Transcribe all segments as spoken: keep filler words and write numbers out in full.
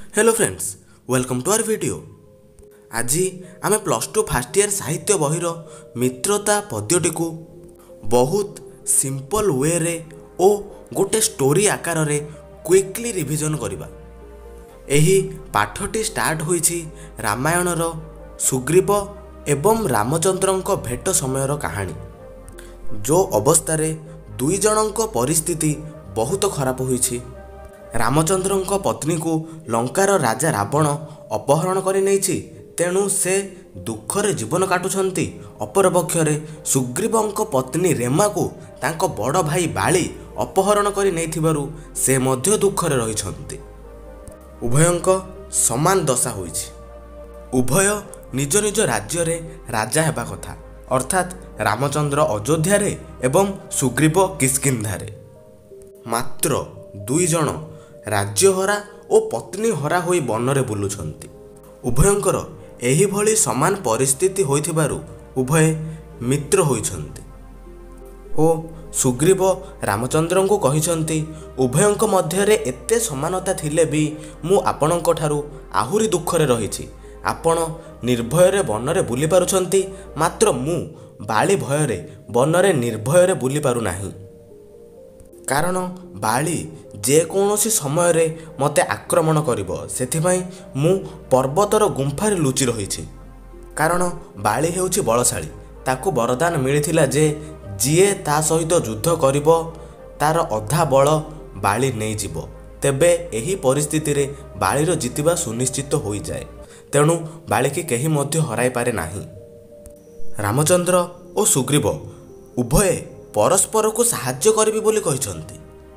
Hello friends, welcome to our video. आज आम plus two fast year साहित्य बहिर मित्रता पद्यटी को बहुत सिंपल वे रे ओ गोटे स्टोरी आकार रे क्विकली रिविजन करवा। एही पाठटी स्टार्ट होईछि रामायणर सुग्रीव एवं रामचंद्रंक भेट समयर कहानी। जो अवस्था दुई जनक परिस्थिति बहुत खराब होईछि। रामचंद्रंक पत्नी को लंकार राजा रावण अपहरण करि नेछि, तेणु से दुखरे जीवन काटुछंती। अपरपक्षरे सुग्रीवंक पत्नी रेमा को तांको बड़ भाई बाली अपहरण करि नेथिबारु से मध्य दुखरे रहिछंती। उभयंक समान दशा होईछि। उभय निज निज राज्य रे राजा हेबा कथा, अर्थात रामचंद्र अयोध्या रे एवं सुग्रीव किष्किंधा। मात्र दुई जण राज्यहरा और पत्नी हरा होई बनरे बुलुछंती। उभयंकर एही भली समान परिस्थिति होइथिबारु उभय मित्र होइछंती ओ सुग्रीव रामचंद्र को कहिछंती, उभयंक मध्यरे एते समानता थिले भी मु आपणक ठारू आहुरी दुखरे रहिछि। आपण निर्भୟରେ बनरे बुली पारुछंती, मात्र मु बाली भୟରେ बनरे निर्भୟରେ बुली पारु नाही। कारण बाली जेकोसी समय रे मते आक्रमण करिवो, सेथिबाई मु पर्वतर गुंफारे लुचि रहिछि। कारण बाली हेउछि बलशाली, ताकू वरदान मिलिथिला जे जिए ता सहित युद्ध करिवो तार अधा बल बाली नै जिवो। तेबे एही परिस्थिति रे बालीर जितिबा सुनिश्चित होई जाए, तेणु बाली की केही मध्य हराई पारे नाही। रामचंद्र और सुग्रीव उभय परस्पर को साहाय्य करिबि बोली कहिसंती।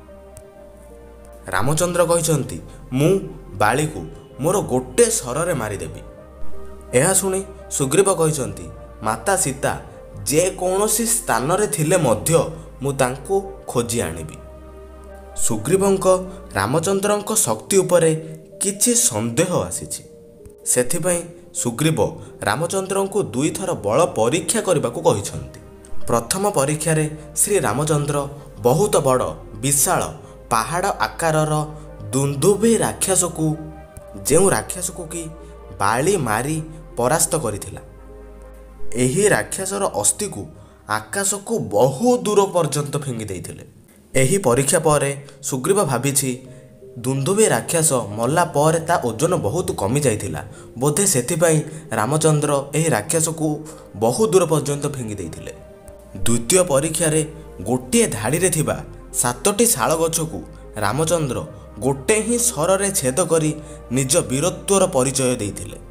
रामचंद्र कहिसंती, मु बाली को मोर गोटे सररे मारिदेबी। एहा सुनी सुग्रीव कहिसंती, माता सीता जे कोनोसी स्थान रे थिले मध्य मु तांको खोजी आनिबी। सुग्रीवंक रामचंद्रंक शक्ति उपरे किछि संदेह आसीछि, सेथिबाई सुग्रीव रामचंद्रंको दुई थर बल परीक्षा करबाकू कहिसंती। प्रथम परीक्षा रे श्री रामचंद्र बहुत बड़ विशाल पहाड़ आकारर दुंदुभी राक्षस को जो राक्षस को कि बाली मारी परास्त करिथिला, एही राक्षसर अस्थि को आकाश को बहु दूर पर्यंत फिंगी देइथिले। एही परीक्षा पर सुग्रीव भाबिछि दुंदुभी राक्षस मल्ला पर ता ओजन बहुत कमी जाइथिला, बोधे सेथिपाई रामचंद्र एही राक्षस को बहु दूर पर्यंत फिंगी देइथिले। द्वितीय परीक्षा रे गोटे धाड़ी रे थिबा सातटी शाल गछ को रामचंद्र गोटे ही सर रे छेद करी निज वीरत्वर परिचय देइथिले।